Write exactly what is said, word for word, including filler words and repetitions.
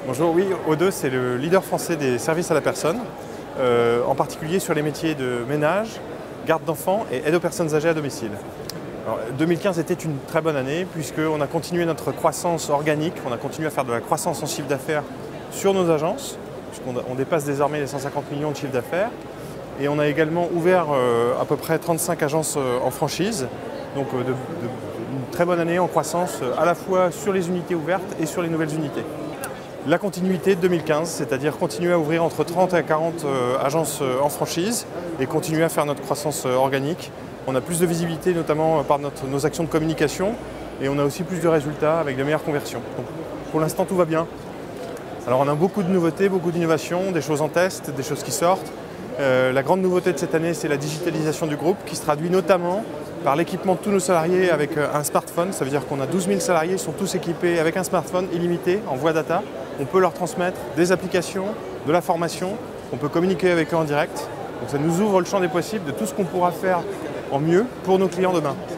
Bonjour, oui, O deux, c'est le leader français des services à la personne, euh, en particulier sur les métiers de ménage, garde d'enfants et aide aux personnes âgées à domicile. Alors, deux mille quinze était une très bonne année puisqu'on a continué notre croissance organique, on a continué à faire de la croissance en chiffre d'affaires sur nos agences, puisqu'on on dépasse désormais les cent cinquante millions de chiffre d'affaires. Et on a également ouvert euh, à peu près trente-cinq agences euh, en franchise, donc euh, de, de, une très bonne année en croissance euh, à la fois sur les unités ouvertes et sur les nouvelles unités. La continuité de deux mille quinze, c'est-à-dire continuer à ouvrir entre trente et quarante euh, agences euh, en franchise et continuer à faire notre croissance euh, organique. On a plus de visibilité notamment euh, par notre, nos actions de communication et on a aussi plus de résultats avec de meilleures conversions. Donc, pour l'instant, tout va bien. Alors on a beaucoup de nouveautés, beaucoup d'innovations, des choses en test, des choses qui sortent. Euh, la grande nouveauté de cette année, c'est la digitalisation du groupe qui se traduit notamment par l'équipement de tous nos salariés avec un smartphone. Ça veut dire qu'on a douze mille salariés qui sont tous équipés avec un smartphone illimité en voix data. On peut leur transmettre des applications, de la formation, on peut communiquer avec eux en direct. Donc ça nous ouvre le champ des possibles de tout ce qu'on pourra faire en mieux pour nos clients demain.